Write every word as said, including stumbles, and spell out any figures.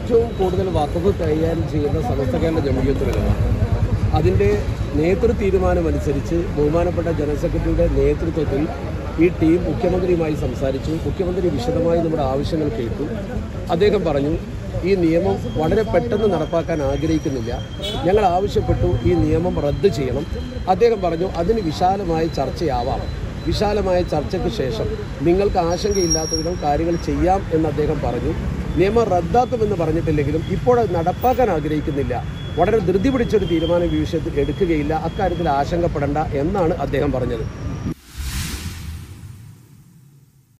ഏറ്റവും കൂടുതൽ വഖഫ് കൈകാര്യം ചെയ്യുന്ന സമസ്ത കേരള ജംഇയ്യത്തുൽ ഉലമ. അതിൻ്റെ നേതൃ തീരുമാനമനുസരിച്ച് ബഹുമാനപ്പെട്ട ജനറൽ സെക്രട്ടറിയുടെ നേതൃത്വത്തിൽ ഈ ടീം മുഖ്യമന്ത്രിയുമായി സംസാരിച്ചു. മുഖ്യമന്ത്രി വിശദമായി നമ്മുടെ ആവശ്യങ്ങൾ കേട്ടു. അദ്ദേഹം പറഞ്ഞു, ഈ നിയമം വളരെ പെട്ടെന്ന് നടപ്പാക്കാൻ ആഗ്രഹിക്കുന്നില്ല, ഞങ്ങൾ ആവശ്യപ്പെട്ടു ഈ നിയമം റദ്ദ് ചെയ്യണം. അദ്ദേഹം പറഞ്ഞു, അതിന് വിശാലമായ ചർച്ചയാവാം, വിശാലമായ ചർച്ചയ്ക്ക് ശേഷം നിങ്ങൾക്ക് ആശങ്കയില്ലാത്ത വിധം കാര്യങ്ങൾ ചെയ്യാം എന്ന് അദ്ദേഹം പറഞ്ഞു. നിയമം റദ്ദാക്കുമെന്ന് പറഞ്ഞിട്ടില്ലെങ്കിലും ഇപ്പോഴത് നടപ്പാക്കാൻ ആഗ്രഹിക്കുന്നില്ല, വളരെ ധൃതി പിടിച്ചൊരു തീരുമാനം ഈ വിഷയത്തിൽ എടുക്കുകയില്ല, അക്കാര്യത്തിൽ ആശങ്കപ്പെടേണ്ട എന്നാണ് അദ്ദേഹം പറഞ്ഞത്.